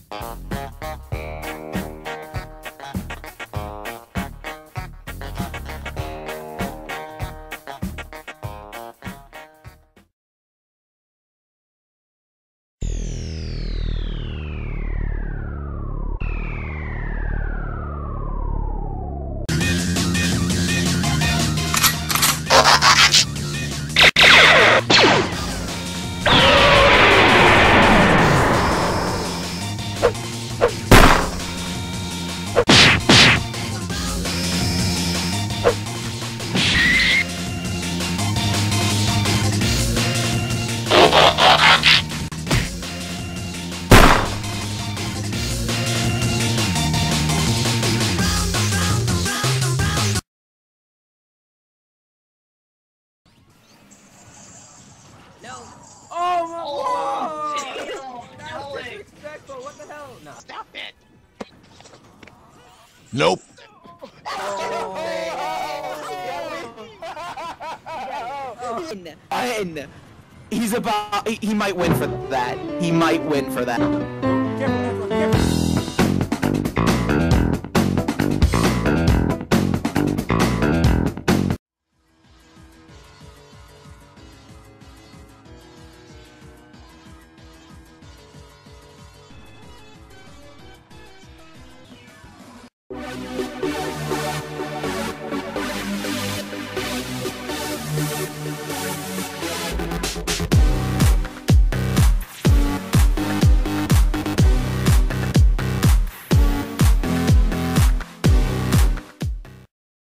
What the hell? No. Stop it! Nope. He's about. He might win for that. He might win for that. Careful, careful, careful.